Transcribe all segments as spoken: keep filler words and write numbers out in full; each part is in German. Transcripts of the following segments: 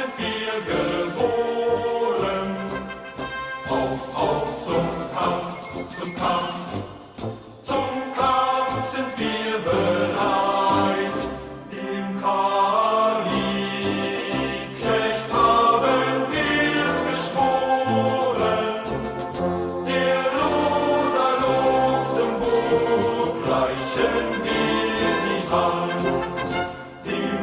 sind wir geboren. Auf, auf zum Kampf, zum Kampf, zum Kampf sind wir bereit. Dem Kali-Knecht haben wir's geschworen. Der Rosa Luxemburg reichen wir die Hand. Dem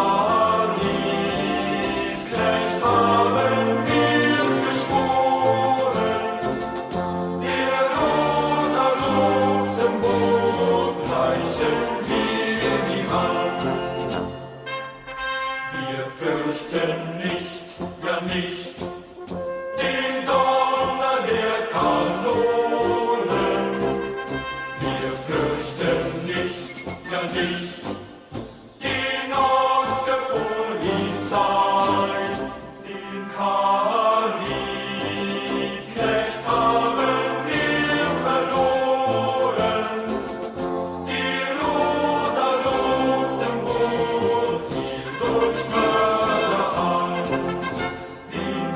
Kali-Knecht haben wir's geschworen. Der Rosa Luxemburg reichen wir die Hand. Wir fürchten nicht, ja nicht, den Donner der Kanonen. Wir fürchten nicht, ja nicht, den Ost der Polizei. Den Kali-Knecht haben wir verloren. Die Rosa Luxemburg fiel durch Mörderhand. Den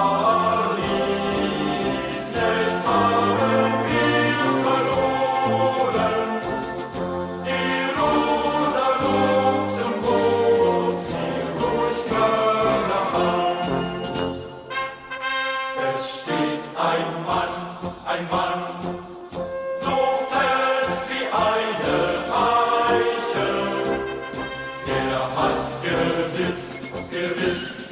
Kali-Knecht haben wir verloren. Die Rosa Luxemburg fiel durch Mörderhand. Es steht ein Mann, ein Mann, so fest wie eine Eiche. Er hat gewiss, gewiss